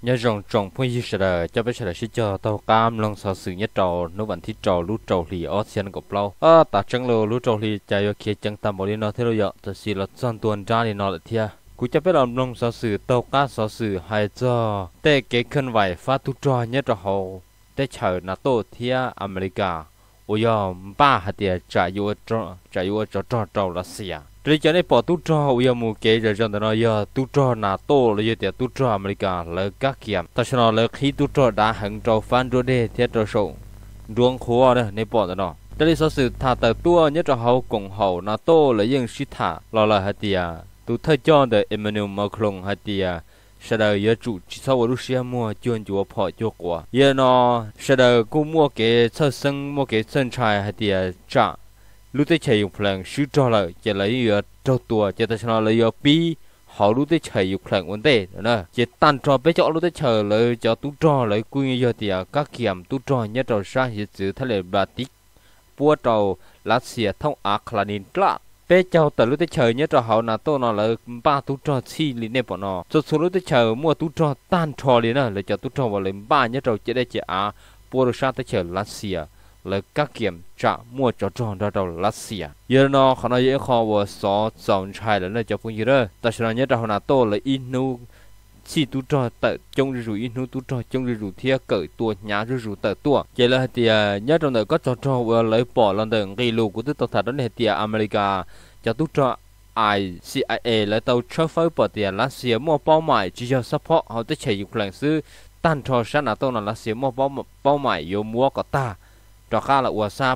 nhớ rồng trồng phong như sờ cho bây giờ sẽ cho tàu cam long sở sự nhất trầu nó vẫn thích trầu lú trầu thì ở xiên của lâu ta chẳng lô lú trầu thì chạy ở kia chẳng tầm bỏ đi nó thế rồi ta chỉ là chọn tuần ra thì nó lại thia cú chấp biết làm long sở sự tàu cá sở sự hay cho tê cái khăn vải phát tu trò nhất trầu hậu tê chờ NATO thia America ôi giờ ba hạt tiền chạy vô cho trầu là xia rồi cho nên bỏ tu trò bây giờ mua cái rồi cho nó giờ tu trò NATO là giờ tu trò America là các kiểm ta cho nó là khi tu trò đã hứng trò phán rồi đây thiết trò sổ ruộng khô đó nên bỏ nó đây là sự thà tờ tua nhất trò hậu cùng hậu NATO là những suy thả là hạt tiền tu thay cho để Emmanuel Macron hạt tiền sau đó giờ chủ chỉ sau Russia mua chuyên chúa phò cho quả giờ nó sau đó cũng mua cái sơ sinh mua cái sân trai hạt tiền trả lúc tới chạy dục lần sử cho lại chỉ lấy trâu tua chỉ ta cho lấy pi họ lúc tới chạy dục lần vấn đề nữa chỉ tan cho bé chỗ lúc tới chờ lấy cho tú cho lấy quy giờ thì các kiểm tú cho nhất rồi sang hiện chữ thay lời Baltic bua trâu Russia thông Ukraine là bé cháu từ lúc tới chờ nhất rồi họ là tôi nó là ba tú cho chi liền này bọn nó số lúc tới chờ mua tú cho tan cho liền nữa lấy cho tú cho vào lấy ba nhất rồi chỉ đây chỉ bua được sang tới chờ Russia là các kiểm tra mua cho tròn ra đầu Russia giờ nó họ nói dễ khó và số dòng trai là nơi cho phương gì đó ta sẽ nói nhất là họ to là inu chỉ tu cho tự trong rủ inu tu cho trong rủ thia cởi tua nhà rủ tự tua vậy là thì nhất trong đời có cho và lấy bỏ lần đầu gây lù của tôi thật đó này thì America cho tu cho ai CIA lấy tàu cho phơi bỏ tiền Russia mua bao mãi chỉ cho support họ tới chạy dục lần sư tan cho sáng nào tôi là Russia mua bao mãi yêu mua có ta cho khá là của sa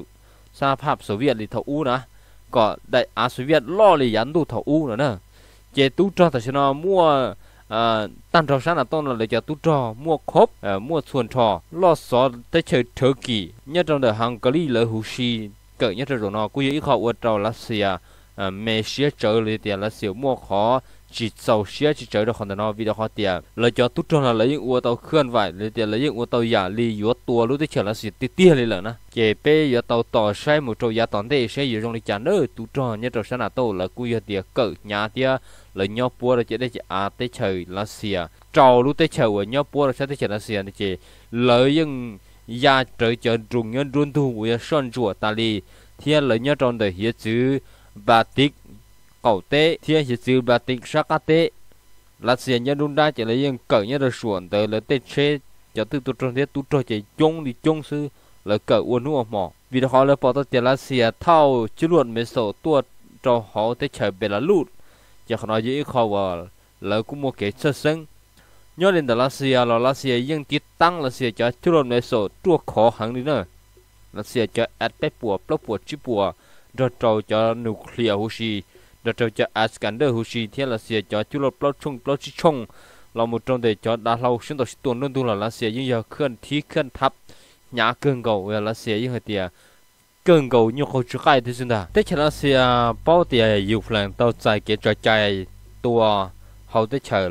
Pháp Xô Viết thì thầu u nữa có đại Xô Viết lo lì dán tu thầu u nữa nè chế tu cho tại sao mua tan trò sáng là tôi là để cho tu cho mua khốp mua xuân trò lo xó tới chơi Turkey nhất trong đời Hungary là Husi cỡ nhất rồi nó cũng ý họ ở trò Russia mẹ xía trở lại tiền là xíu mua khó chỉ sầu xía chỉ trở được hoàn toàn nó vì đó họ tiền lấy cho tu cho là lấy những uo tàu khơi vải lấy tiền lấy những uo tàu giả li uo tua lúc tới chờ là xịt tia lên lợn á chế pe uo tàu tỏ sai một trâu giả tòn đây sẽ dùng trong lịch trả nữa tu cho nhất trâu sáng là tàu là cui tiền cỡ nhà tia lấy nhau bua là chế đây chế tới chờ là xìa trâu lúc tới chờ ở nhau bua là sẽ tới chờ là xìa này chế lấy những gia trời chờ trùng nhân run thu uo sơn chùa ta li thiên lấy nhau trong đời hiệp chữ Baltic cầu tế thiên chỉ chữ Baltic sắc tế là xe nhân đun đa chỉ lấy những cỡ như là xuồng tới là tê chế cho từ tu trong thế tu cho chỉ chung đi chung sư là cỡ uốn nuông mỏ vì họ là bỏ tới là xe thao chứ luôn mấy số tua cho họ tới chơi bể là lụt cho họ nói dễ khó vào là cũng một cái sơ sinh nhớ đến là xe nhưng tiết tăng là xe cho chứ luôn mấy số tua khó hẳn đi nữa là xe cho ép bùa plug bùa chip bùa rồi trâu cho nuclear Husi rồi trâu cho Iskander Husi thiên là xe cho chú lột plug chung là một trong để cho đã lâu chúng tôi tuần luôn tu là xe như giờ khẩn thấp nhã cơn cầu là xe như hơi tiệt cơn cầu như khâu chứa khai thế xin ta thế là xe bao tiệt dục lần tàu chạy cái trò chạy tua hậu tới chờ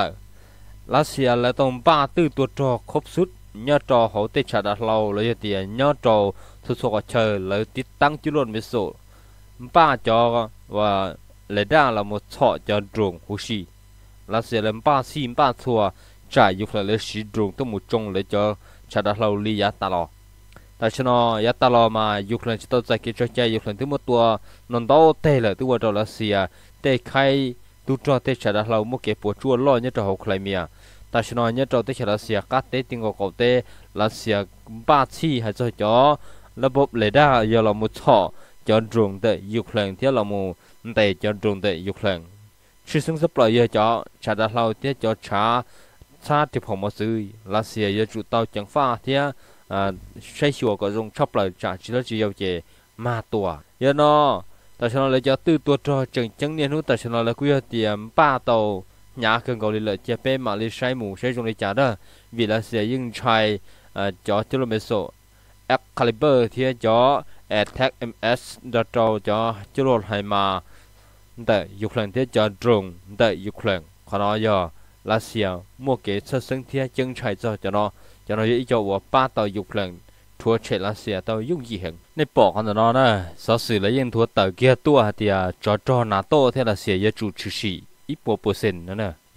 là xe là tông 3-4 tua trò khớp sút nhớ trò hậu tới chờ đã lâu là tiệt nhớ trò thực sự chờ là tiết tăng chú luôn mấy số 3 cho và lấy ra là một sọ cho ruộng Husi là sẽ làm 3 thua trải dục là lấy sử dụng tới một trong để cho trả đặt lâu li giá ta lò tại sao nó giá ta lò mà dục là chúng tôi cái trò chơi dục là thứ một tua non đó tê là thứ một trò là xìa tê khai tu trò tê trả đặt lâu một cái bộ chua lo như trò học lại mía tại sao nó như trò tê trả là xìa cắt tê tiếng cầu tê là xìa 3 chi hay choระบบเลด้าgiờ là một thọ cho ruộng để dục lần thế là một để cho ruộng để dục lần sự sinh sắp lại giờ cho trả đã lâu thế cho trả tiếp phòng một sự là xìa giờ chủ tàu chẳng pha thế xây sửa có dùng chắp lại trả chỉ là chỉ giao chế ma tua giờ nó tại sao nó lại cho tư tua cho chừng chẳng niên hút tại sao nó lại quy tiền 3 tàu nhà cần cầu đi lợi chế pe mà đi xây mù xây dùng để trả đó vì là xìa nhưng trai cho cho mấy số Excalibur thì cho Attack MS đã cho chú lột hay mà để dục lần thì cho drone để dục lần còn nó giờ là xìa mua cái sơ sinh thì chân chạy cho nó ý cho 3 tàu dục lần thua chạy là xìa tàu dùng gì hẳn nên bỏ con nó nè sở sử lấy những thua tàu kia tua thì cho nà to thế là xìa giờ chủ trì ít %nữa nè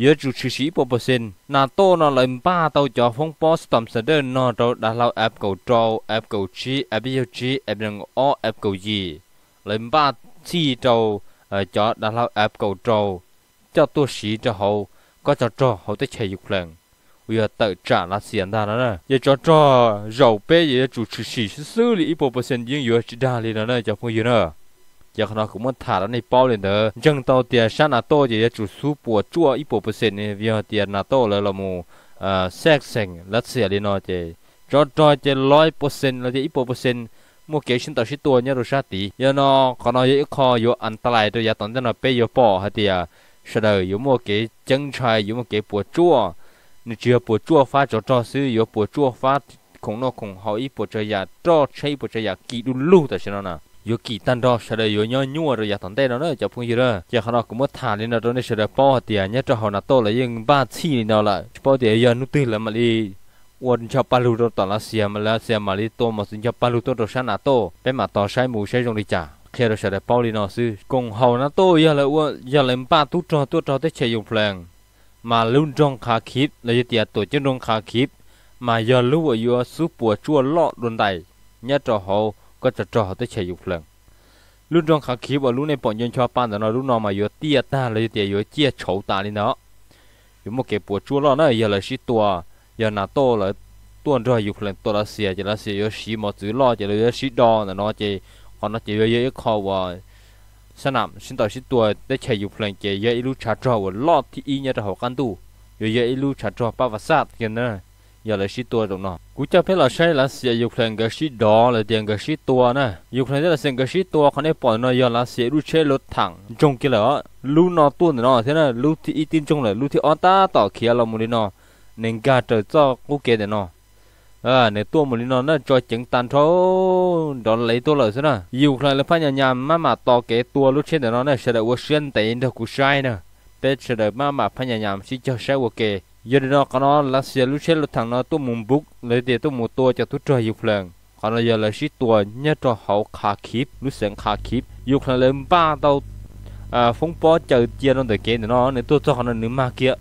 giờ chủ chỉ sĩ bộ percent NATO nó lại ba tàu cho phong bó tầm sẽ đơn nó tàu đã lao áp cầu trâu áp cầu chi áp yêu chi áp đằng o áp cầu gì lại ba chi trâu cho đã lao áp cầu trâu cho tôi sĩ cho hậu có cho trâu hậu tới chạy dục lần bây giờ tự trả là xiên ra đó nè giờ cho trâu dầu bé giờ chủ chỉ sĩ xử lý bộ percent nhưng giờ chỉ đa lên đó nè cho phong gì nữa giờ nó cũng muốn thả nó này bao lên đó chân tàu tiền sang NATO giờ chủ số bộ chua ít bộ percent này giờ tiền NATO là một xét sinh lát xỉa đi nó chứ cho 100% là ít bộ percent mua cái sinh tàu sĩ tua nhá rồi sát tí giờ nó còn nó ít kho giờ anh ta lại rồi giờ tận cho nó bé giờ bỏ hay thì sau đó giờ mua cái chân trai giờ mua cái bộ chua nếu chưa bộ chua phát cho xứ giờ bộ chua phát cũng nó cũng họ ít bộ chơi giờ cho chơi bộ chơi giờ kỹ đun lưu tại sao nó yo kỳ tan đó sẽ đây yo nhớ nhua rồi giờ thằng tây đó nữa cho phương gì đó giờ họ cũng mất thả lên đó rồi sẽ được bao tiền nhớ cho họ là to là nhưng ba chi nào lại bao tiền giờ nút tiền là mà đi quân cho palu đó tao là xe mà đi to mà xin cho palu to rồi sáng là to bé mà to sai mù sai trong đi trả khi đó sẽ được bao đi nó sư cùng hầu nó to giờ là ba tút cho tới chạy dùng phèn mà luôn trong khá khít là giờ tiền tổ chức trong khá khít mà giờ lúc ở yo súp bùa chua lọ đồn đầy nhớ cho họก็จะจ่อได้ใช้อยู่เพลิงรุ่นรองขาขีบว่ารุ่นในปอนยนชอปานแต่เนาะรุ่นน้องมาอยู่เตี้ยตาเลยเตี้ยอยู่เจี๊ยโฉตานี่เนาะอยู่มาเก็บปวดชัวร์แล้วนะอย่าเลยชิตัวอย่าหน้าโตเลยตัวรอยอยู่เพลิงตัวละเสียจะละเสียอยู่ชีหมดซื้อล่อจะเลยชิดอแต่เนาะเจคนนั้นจะเยอะๆคอว่าสนามชินต่อชิตัวได้ใช้อยู่เพลิงเจเยอะอีลูชาจ่อว่าล่อที่อีเนี่ยจะหอกันตู้เยอะอีลูชาจ่อป้าวัดซาดกันนะอย่าเลยชิตัวตรงนั้นกูจะเพื่อเราใช้ละเสียอยู่เพลงก็ชิดอเลยเดียงก็ชิตัวนะอยู่เพลงที่เราเสียงก็ชิตัวเขาเนี่ยปล่อยเนาะอย่าละเสียรู้เช่รถถังจงกี่เหรอรู้นอตัวเนาะที่นั่นรู้ที่อีตินจงเลยรู้ที่ออต้าต่อเขียเราหมดเลยเนาะหนึ่งกาเจอเจ้ากูเกเนาะในตัวหมดเลยเนาะนั่นจอยจังตันเท่าดอนเลยตัวเลยใช่ไหมอยู่เพลงแล้วพยายามมาต่อเกตัวรู้เช่เนาะเนี่ยเสด็จว่าเชียนแต่อินเดียกูใช่เนาะเป็นเสด็จมาพยายามที่จะใช้ว่าเกgiờ đó con nó là xe lúc xe lúc thằng nó tôi muốn bút lấy tiền tôi muốn tua cho tôi chơi dục lần còn bây giờ là xí tua nhớ cho hậu khá kíp lúc sáng khá kíp dục lần lên ba tàu phóng bó chờ chia nó để kế nó nên tôi cho họ nó nướng ma kia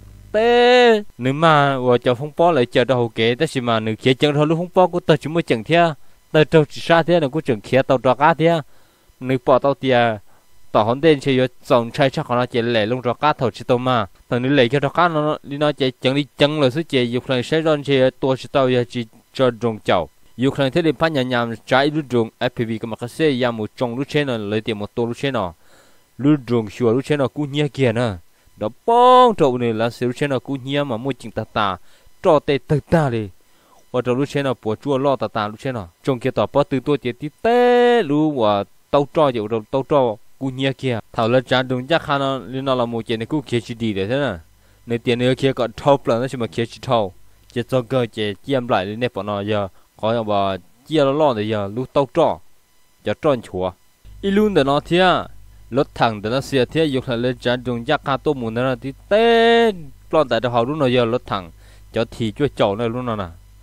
té nướng ma và chờ phóng bó lại chờ cho hậu kế thế gì mà nướng kế chân thôi lúc phóng bó của tôi chỉ mới chẳng thế tôi trâu chỉ xa thế là cũng chẳng kia tàu trò cá thế nướng bỏ tàu tiền tàu hòn đen chơi dòng chơi chắc nó chỉ lẻ lông trò cá thầu chỉ tàu mà thằng này lấy cho trò cá nó đi nó chạy chẳng đi chẳng là số chơi dục lần sẽron chơi tua chỉ tàu giờ chỉ cho rồng chảo dục lần thế thì phát nhà nhàm trái lúa rồng FPV cái mà cái xe ya một trong lúa trên nó lấy tiền một tô lúa trên nó lúa rồng sủa lúa trên nó cú nhia kia nè đó bong trâu này là lúa trên nó cú nhia mà mua chừng ta trò tê từ ta đi và trâu lúa trên nó bùa chua lo ta lúa trên nó trong kia tỏ bó từ tua chỉ tí té lúa và tàu trò chịu rồi tàu trò cú nhia kia thảo lên trả đúng chắc khăn nó liên nó là một chuyện này cú kia chỉ đi để thế nè nếu tiền nữa kia còn thâu lần nó chỉ mà kia chỉ thâu chỉ cho cơ chỉ chiêm lại đến nếp bọn nó giờ có nhà bà chia nó lo để giờ lúc tàu trò giờ tròn chùa ít luôn để nó thia lót thẳng để nó xìa thia dục lại lên trả đúng chắc khăn tô mùn nó thì té lo tại đó họ lúc nó giờ lót thẳng cho thì cho chậu này lúc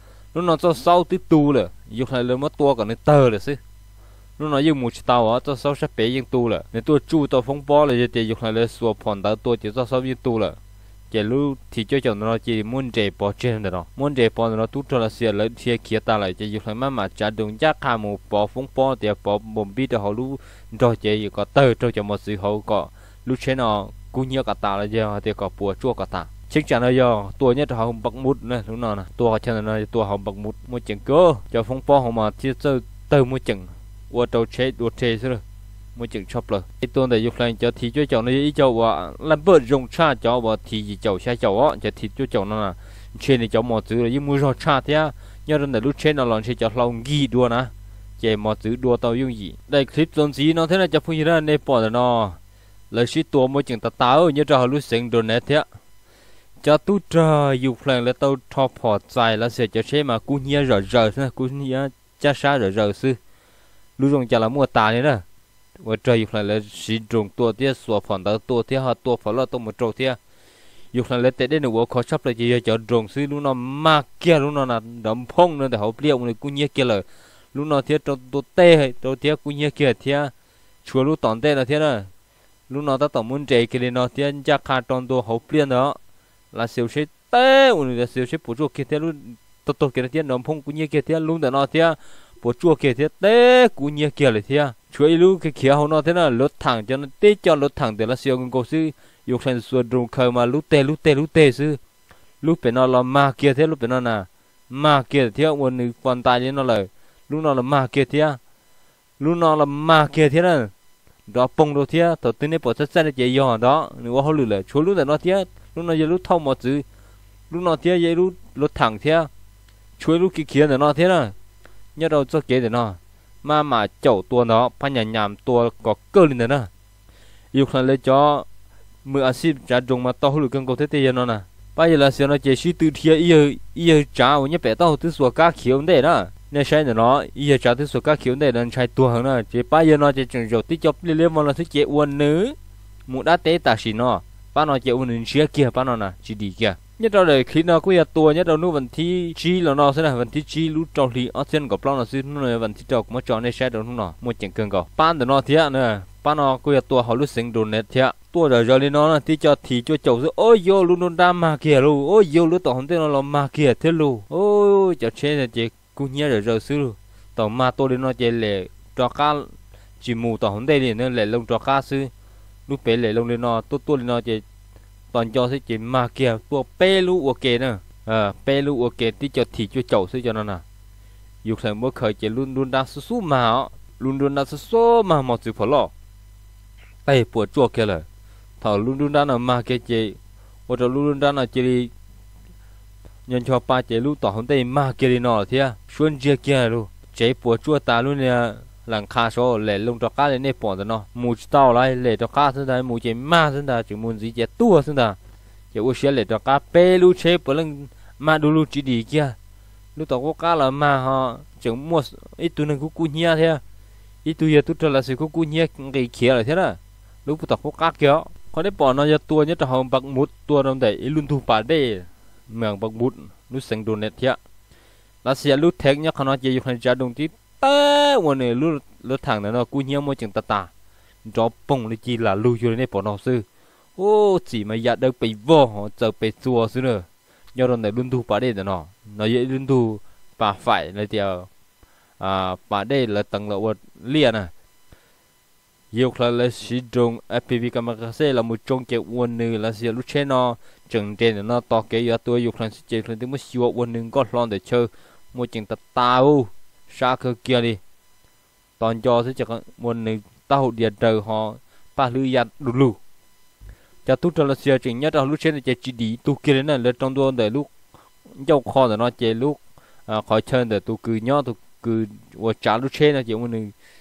nó cho sau tí tu rồi dục lại lên mất tua còn nên tơ rồi xí lúc nó dùng một tàu á cho sau sẽ bé dùng tu là nếu tôi chui tàu phong bó là chỉ dùng lại xua phòn tàu tôi chỉ cho sau dùng tu là chỉ lúc thì cho chồng nó chỉ muốn trẻ bỏ trên đó muốn trẻ bỏ nó tút cho là xia lấy xia kia ta lại chỉ dùng lại mà trả đồng giá khai một bỏ phong bó thì bỏ bom bít cho họ lúc rồi chỉ có tơ cho một sự hậu có lúc trên nó cũng nhiều cả ta là giờ thì có bùa chua cả ta chắc chắn là giờ tua nhất họ bạc mút này lúc nào nè tua chân là tua họ bạc mút một chừng cơ cho phong bó họ mà chỉ chơi tơ một chừngว่าเราเช็ดดูเทใช่ไหมไม่จึงชอบเลยไอตัวแต่ยุคแรงจะทีช่วยเจ้าในอีเจ้าว่าลัมเบิร์ดรงชาเจ้าว่าทีเจ้าใช้เจ้าอ่ะจะทีช่วยเจ้านั่นน่ะเช่นในเจ้าหมอซื้อเลยยิ่งมือเราชาเท่าเนี่ยเราแต่รู้เช่นเราลองเช่นเจ้าเรากีดัวนะเจ้าหมอซื้อดัวเตายุ่งยี่ได้คลิปตอนสีน้องเท่านั้นจะพูดยังไงในปอดเนาะเลยชี้ตัวไม่จึงตาตาเนี่ยเรารู้สึกโดนแน่เท่าจะตู้เจอยุคแรงแล้วเตาทอพอใจแล้วเสียจะใช่มากูเนี่ยรอนะกูเนี่ยจะช้ารอซื้อลูกจงจะละมัวตาเนี่ยนะว่าใจอยู่ไหนเลยสีจงตัวเตี้ยสวมผ่อนตัวเตี้ยหาตัวผ่อนแล้วตัวมันโจเตี้ยอยู่ไหนเลยแต่ได้หนูว่าเขาชอบเลยจะจงซื้อลูกน้องมากเกี้ยลูกน้องน่ะดำพงนั่นแต่เขาเปรี้ยวมันกูเงี้ยเกี้ยเลยลูกน้องเตี้ยตัวเต้ตัวเตี้ยกูเงี้ยเกี้ยเตี้ยชัวลูกตอนเต้นะเตี้ยนะลูกน้องตั้งแต่มุนใจกันเลยเนาะเตี้ยจะขาดตอนตัวเขาเปรี้ยวเนาะ là siêu chế té ủn là siêu chế bùa chua kia thế luôn tốt kia thế nấm phong cũng như kia thế luôn để nó thế bùa chua kia thế té cũng như kiaเลยthế chuối lu cái kia họ nó thế nào lót thẳng cho nó té cho lót thẳng để là siêu người cô sư yêu thành suy rung khơi mà lút tê sư lúc bên nó là ma kia thế lúc bên nó nè ma kia thế ủn người quan tài lên nó lời lúc nó là ma kia thế lúc nó là ma kia thế nè đó bông đồ thế tao tin này bỏ chất để chạy giò đó nếu họ lừa lại chúa lúc là nó thế lúc nó giờ lúc thông một chữ lúc nó thế giờ lúc thẳng thế chúa lúc kia là nó thế nè nhớ đâu cho kế để nó mà chậu tua nó pan nhà nhảm tua có cơ lên đấy nè yêu khăn lấy cho mưa axit trả dùng mà tao lừa cân cầu thế tiền nó nè bây giờ là xem nó chỉ suy tư thiệt yêu trả ở nhà bé tao từ số cá khiếu đấy đó nên sai nó giờ trả từ số cá khiếu đấy nên sai tua hơn nè chỉ bây giờ nó chỉ chừng rồi tí chốc liên mà nó thứ chế uốn nữa một đá té ta xí nó ba nó chế uốn chia kia ba nó nè chỉ đi kia nhất đâu đấy khi nó có tua nhất đâu nó vẫn thi chi là nó sẽ là vẫn thi chi lúc trâu thì ở trên gặp nó sẽ nó vẫn thi trâu cũng chọn nên sai đâu nó một chừng cơn cầu ban để nó thiệt nữa ba nó có tua họ lúc sinh đồ nét thiệt tua rồi lên nó là tí cho thì cho chậu rồi ôi vô luôn luôn đam mà kia luôn ôi vô lúc tao không thấy nó là mà kia thế luôn ôi cho chế là chế cũng nhớ rồi xứ tao mà tôi đến nó chế lệ cho cá chỉ mù tao không đây liền nên lệ lông cho cá xứ lúc bé lệ lông lên nó tôi lên nó chế toàn cho sẽ chế mà kia tua pe lu ok nè pe lu ok tí cho thì cho chậu xứ cho nó nè dục thành mỗi khởi chế luôn luôn đang su mà luôn luôn đang su mà một chữ phải lo tay bùa chua kia là thảo luôn luôn đang ở mà kia chế hoặc là luôn luôn đang ở chế nhân cho ba chế lúc tỏ hôm nay mà kia đi nọ thế xuân chia kia luôn chế bùa chua ta luôn nè làng khá số lệ lông cho cá lên nếp bỏ rồi nó mù tao lại lệ cho cá thế này mù chế ma thế này chỉ muốn gì chế tua thế này chế u xé lệ cho cá pe lu chế bữa lần ma đu lu chỉ đi kia lúc tao có cá là ma họ chẳng mua ít tu nên cũng nhia thế ít tu giờ tu trở lại sự cũng nhia cái kia là thế nào lúc tao có cá kia có đấy bỏ nó ra tua nhất là họ bạc mút tua đồng đấy luôn thu bà đây mường bạc mút lúc sinh đồ nét thế là sẽ lúc thẹn nhá nó chỉ dùng hành trang đồng tí taวันนี้lúc thằng này nó cú nhia môi trường ta cho bông đi chỉ là lưu cho nên bỏ nó sư ô chỉ mà giờ được bị vô họ giờ bị chua xứ nữa do đồng này luôn thu bà đây là nó dễ luôn thu bà phải là tiểu bà đây là tầng lậu liền à yêu là sử dụng FPV camera là một trong cái nguồn nữ là sẽ lúc trên nó chừng trên nó to cái giờ tôi yêu là sẽ chơi lên tới mức siêu nguồn nữ có lon để chơi một chừng tao xa cơ kia đi toàn cho sẽ chẳng nguồn nữ tao điện trời họ ba lư giặt đủ lù cho tôi cho là sẽ chừng nhất là lúc trên là chỉ đi tu kia này là trong tôi để lúc dâu kho để nó chơi lúc khỏi chơi để tôi cứ nhớ tôi cứ trả lúc trên là chỉ nguồn nữ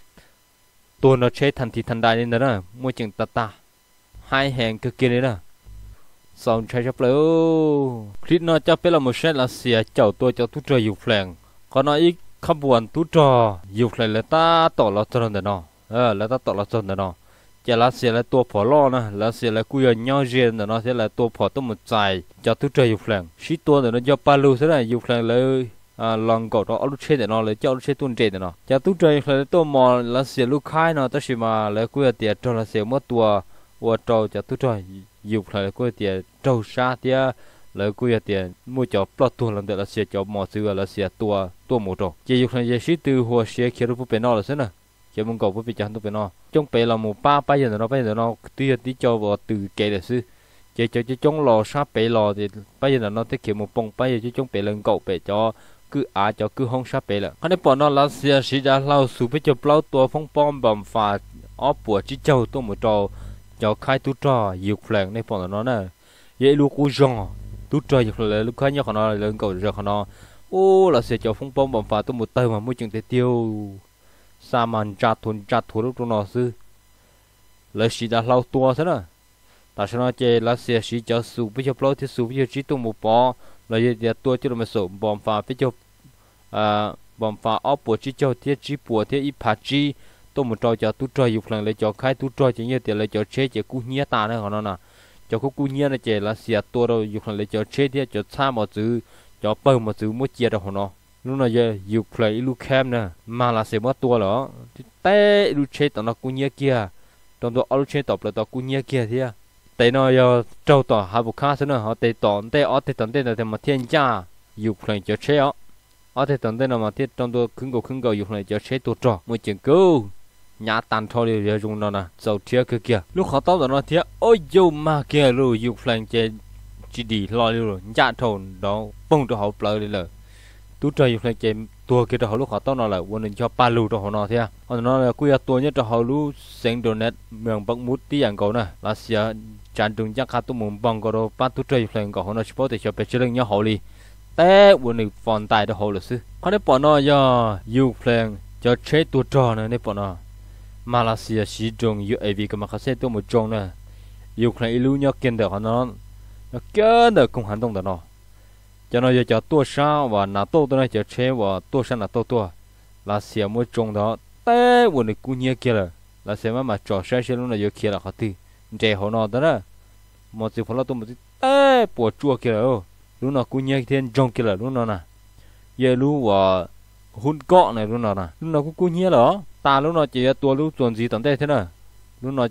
tôi nó chế thành thì thành đại lên đó môi trường ta hai hàng cực kia đấy nè xong chơi chấp lấy clip nó cho biết là một set là xìa chậu tôi cho tú trò dục phèn còn nó ít không buồn tú trò dục phèn là ta tỏ là cho nó nó là ta tỏ là cho nó chả là xìa là tua phở lo nè là xìa là cùi nhau riêng nó sẽ là tua phở tôi một dài cho tú trò dục phèn xí tua nó cho palu thế này dục phèn lấy lòng cổ đó lúc chơi để nó lấy cho lúc chơi tuôn chơi để nó cho tú chơi là tôi mò là xỉa lúc khai nó tới xỉa mà lấy quê tiền cho là xỉa mất tua và trâu cho tú chơi dục là quê tiền trâu xa tia lấy quê tiền mua cho plot tuôn làm được là xỉa cho mò xưa là xỉa tua một trâu chỉ dục là giờ xí từ hoa xỉa kia lúc bên nó là thế nào chỉ muốn cầu với chẳng tôi bên nó trong bể là một ba bây giờ nó tí cho vào từ kệ để xứ chỉ cho trong lò sát bể lò thì bây giờ nó thiết kế một bông bây giờ trong bể lần cậu bể cho cứ cho cứ không sắp bể là cái này bọn nó là sẽ ra lau sụp với cho bao tua phong bom bầm phà ốp bùa chỉ châu tôi một trò cho khai tu trò dục phèn này bọn nó nè vậy luôn cú giòn tu trò dục là lúc khai nhau nó lên cầu giờ nó ô là sẽ cho phong bom bầm phà tôi một tay mà môi trường để tiêu sa màn chặt thốn lúc nó sư là sẽ ra lau tua thế nè tại sao nó chơi là sẽ cho sụp với cho bao thì sụp với chỉ tôi một bó là giờ tôi chỉ là một số bom phá với cho bom phá ốp bùa chỉ cho thiết chỉ bùa thiết ít phá chỉ tôi một trò cho tôi trò dục lần lấy cho khai tôi trò chỉ như tiền lấy cho chế chỉ cú nhía ta nữa còn nó cho cú nhía này chỉ là xìa tôi đâu dục lần lấy cho chế thiết cho xa một chữ cho bơm một chữ mỗi chia đâu nó lúc nào giờ dục lấy lúc kem nè mà là sẽ mất tua đó té lúc chế tao nó cú nhía kia trong đó lúc chế tập là tao cú nhía kia thế tây nó giờ trâu tỏ hai bục khác nữa họ tây tỏn tây ở tây tỏn tây là thì mà thiên gia dục lại cho chế ở tây tỏn tây là mà thiết trong tôi khứng cầu dục lại cho chế tôi trò một chuyện cứu nhà tàn thôi thì giờ dùng nó nè dầu chia kia lúc họ tao nó thiết ôi dù mà kia rồi dục lại chế chỉ đi lo rồi nhà thôn đó bông cho họ plei đi rồi tú trời dục lại chế tua kia cho họ lúc họ tao nó là quân định cho ba lù cho họ nó thế họ nó là quy tua nhất cho họ lú sinh đồ net miệng bắc mút tí dạng cầu nè là xia chán trung chắc khá tụi mình bằng cái đó bắt tụi chơi phèn của họ nó chỉ bảo để cho bé chơi nhau họ đi té quân định phòn tài đó họ là sư họ để bỏ nó do yêu phèn cho chơi tụi trò này để bỏ nó Malaysia sử dụng UAV cái màเขาsẽ tụi một trong nè yêu phèn ilu nhau kiên được họ nó kiên được cùng hành động đó nó cho nó giờ cho tua sao và nã tô tôi này cho chơi và tua sao nã tô tua là xia một trong đó té quân định cú nhia kia là xia mà trò chơi luôn là giờ kia là họ tư trẻ họ nó đó một sự phật tôi một cái bùa chua kia rồi lúc nào cũng nhớ thiên trong kia là lúc nào nè giờ lúc và hun cọ này lúc nào cũng nhớ đó ta lúc nào chỉ tua lúc tuần gì tầm đây thế nào lúc nào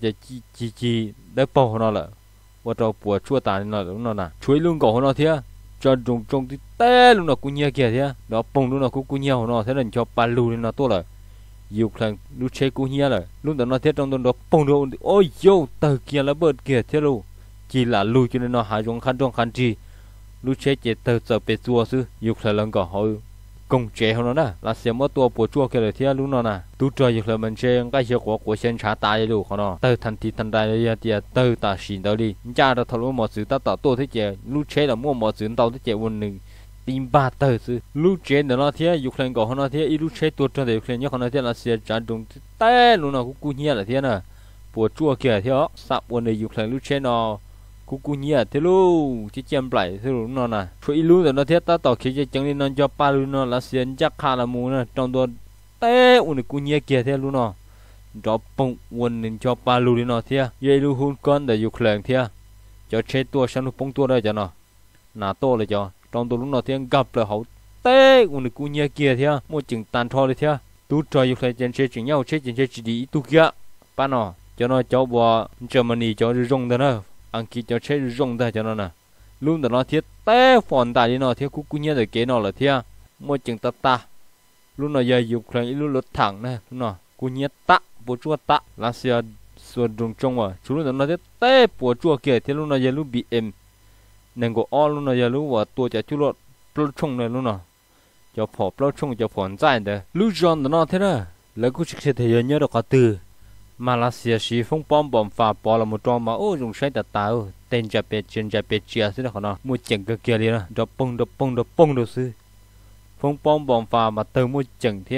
chỉ để bao nó là và trò bùa chua ta nó lúc nào nè chuối luôn cọ nó thế cho trong thì té lúc nào cũng nhớ kia thế đó bông lúc nào cũng nhớ nó thế nên cho ba lu nó tốt rồi yêu khang lúc chơi cũng nhớ rồi lúc đó nó thế trong đó bông đâu ôi yo từ kia là bớt kia thế luôn chỉ là lui cho nên nó hạ trong khăn chi lúc chơi chỉ từ giờ bị chua sư dục là lần có hồi cùng trẻ hơn nó nè là xem mất tua bùa chua kia là thế lúc nó nè tu trời dục là mình chơi cái hiệu quả của sen trả tài luôn họ nó từ thành thị thành đại thì từ ta xin tới đi cha đã thầu một sự ta tạo tôi thế chơi lúc chơi là mua một sự tao thế chơi quânหนึ่งtìm ba từ sư lúc chơi nó thế dục là có nó thế lúc chơi tu trời dục là nhớ nó thế là sẽ trả đúng té lúc nào cũng nhớ là thế nè bùa chua kia thế đó sắp quân này dục là lúc chơi nó cú nhia thế luôn chỉ chém lại thế luôn nó nè chuỗi luôn rồi nó thiết ta tỏ khi chẳng nên nó cho ba luôn nó là xiên chắc khá là mù nè trong đó té uốn cú nhia kia thế luôn nó cho bông uốn nên cho ba luôn nó thế dây luôn hun con để dục lẹng thế cho chế tua sang bông tua đây cho nó nà toเลยcho trong đó lúc nó thế gặp là hậu té uốn cú nhia kia thế một chừng tàn thò đấy thế tú trời dục lẹng chế chừng nhau chế chừng chế chỉ đi tu kia ba nó cho nó cho bò Germany cho rong đó nữa anh kia cho chơi rong đây cho nó nè luôn đó nó thiết té phòn tài đi nó thiết cú nhớ được cái nó là thiết một chừng ta luôn nó giờ dục lại luôn lột thẳng này luôn nó cú nhớ ta bùa chua ta là xia xuân rong trong à chú luôn đó nó thiết té bùa chua kia thiết luôn nó giờ luôn bị em nên có all luôn nó giờ luôn và tua chả chú lột lột trong này luôn nó cho phò lột trong cho phòn dài đấy lúc John đó nó thế đó lấy cú chỉ thể nhớ được cả từ Malaysia chỉ phong bom bom phá bỏ là một trong mà ô dùng sai đặt tàu tên Japan trên Japan chia thế đó nó mua chừng cái kia đi đó đập bông đồ sư phong bom phá mà từ mua chừng thì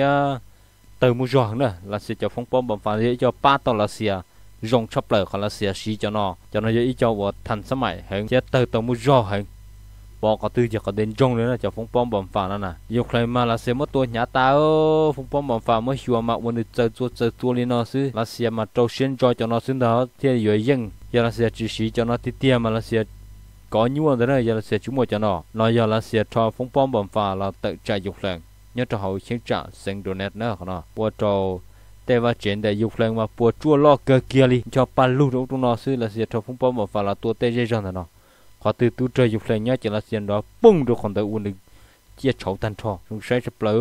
từ mua giòn nữa là sẽ cho phong bom phá để cho ba tàu là xia dùng chắp lời còn là xia xí cho nó dễ cho vợ thành sớm mày hơn chứ từ mua giòn hơn bỏ có tư giờ có đến trong nữa là cho phong bom phá nó nè yêu khai mà là sẽ mất tôi nhá tao phong bom phá mới chùa mà muốn chơi tua lên nó xứ là sẽ mà trâu xuyên cho nó xuyên đó thì rồi dân giờ là sẽ chỉ xí cho nó tiêm mà là sẽ có nhu đó là giờ là sẽ chú mua cho nó giờ là sẽ cho phong bom phá là tự chạy dục lẹng nhớ cho họ chiến trả sinh đồ net nữa nó qua trâuแต่ว่าเจนแต่ยุคแรงมาปวดจั่วล้อเกลียลิชอบปลาลูกตรงนั้นซื้อแล้วเสียทบphong bom phá là tua tê dây răng đó họ từ tu trời dục lên nhá chỉ là tiền đó bung được còn tới uốn được chia chậu tan thọ chúng sẽ chụp lại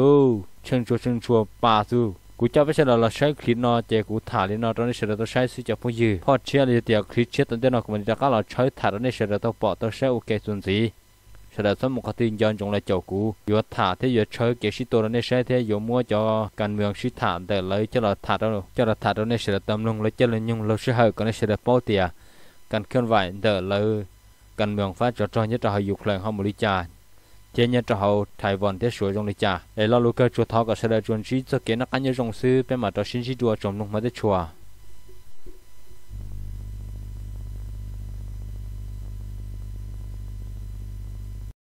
chân chua bà tu cú cháu bây giờ là sai khí nó chỉ cú thả lên nó trong này sẽ là tôi sai sự chấp phơi dư họ chia thì tiệc khí chết tận nó của mình đã có là sai thả trong này sẽ là tôi bỏ tôi sai ok chuẩn gì sẽ là số một cái tin dân trong lại chậu cú vừa thả thế vừa chơi cái sĩ tôi trong này sai thế vừa mua cho căn miệng sĩ thả để lấy cho là thả đâu cho là thả trong này sẽ là tầm lông lấy cho là nhung lâu sẽ hơi còn này sẽ là bao tiền căn cơn vải để lấy căn miệng phát cho nhất là họ dục lẹng họ một lý trà trên nhất là họ thay vòn thế sủi trong lý trà để lo lúa cơ chùa thọ cả sẽ là chuẩn chỉ cho kiến nó ăn như trong sư bên mà cho xin chỉ chùa trồng nông mà thế chùa